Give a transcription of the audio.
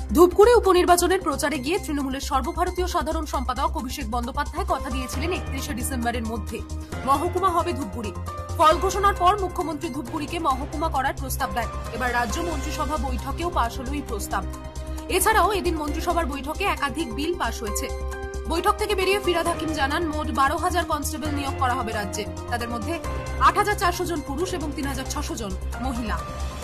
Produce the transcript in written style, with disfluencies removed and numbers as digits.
ধূপগুড়ি উপনির্বাচনের প্রচারে গিয়ে তৃণমূলের সর্বভারতীয় সাধারণ সম্পাদক অভিষেক বন্দ্যোপাধ্যায় কথা দিয়েছিলেন 31শে ডিসেম্বরের মধ্যে মহকুমা হবে ধূপগুড়ি। ফল ঘোষণার পর মুখ্যমন্ত্রী ধূপগুড়িকে মহকুমা করার প্রস্তাব দেন। এবার রাজ্য মন্ত্রিসভা বৈঠকেও পাশ হল এই প্রস্তাব। এছাড়াও এদিন মন্ত্রিসভার বৈঠকে একাধিক বিল পাশ হয়েছে। বৈঠক থেকে বেরিয়ে ফিরাদ হাকিম জানান, মোট 12,000 কনস্টেবল নিয়োগ করা হবে রাজ্যে। তাদের মধ্যে 8,400 জন পুরুষ এবং 3,600 জন মহিলা।